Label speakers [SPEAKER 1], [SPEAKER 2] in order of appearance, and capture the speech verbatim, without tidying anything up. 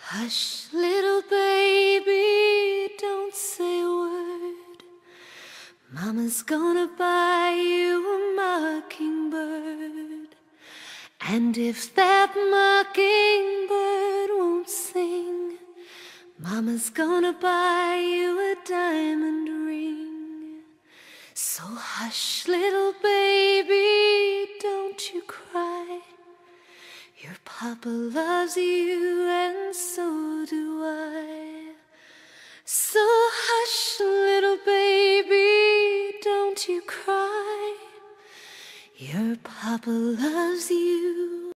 [SPEAKER 1] Hush, little baby, don't say a word. Mama's gonna buy you a mockingbird. And if that mockingbird won't sing, Mama's gonna buy you a diamond ring. So hush, little baby, don't you cry. Your papa loves you and so do I. So hush, little baby, don't you cry. Your papa loves you